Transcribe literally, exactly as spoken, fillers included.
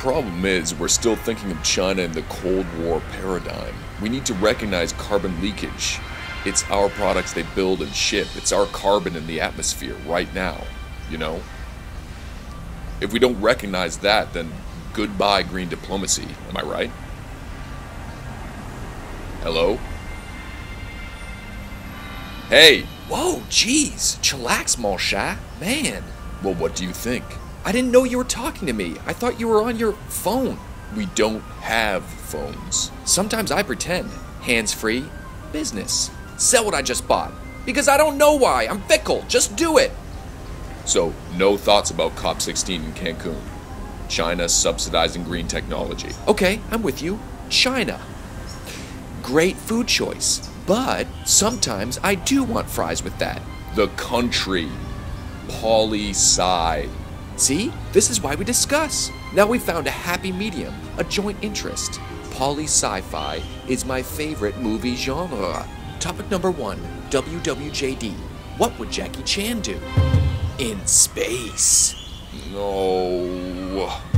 problem is, we're still thinking of China in the Cold War paradigm. We need to recognize carbon leakage. It's our products they build and ship. It's our carbon in the atmosphere right now, you know? If we don't recognize that, then goodbye green diplomacy, am I right? Hello? Hey! Whoa, jeez, chillax, mon chat. Man. Well, what do you think? I didn't know you were talking to me. I thought you were on your phone. We don't have phones. Sometimes I pretend. Hands-free. Business. Sell what I just bought. Because I don't know why. I'm fickle. Just do it. So, no thoughts about COP sixteen in Cancun. China subsidizing green technology. Okay, I'm with you. China. Great food choice. But sometimes I do want fries with that. The country. Poli sci. See? This is why we discuss. Now we found a happy medium, a joint interest. Poli sci-fi is my favorite movie genre. Topic number one, W W J D. What would Jackie Chan do? In space. No.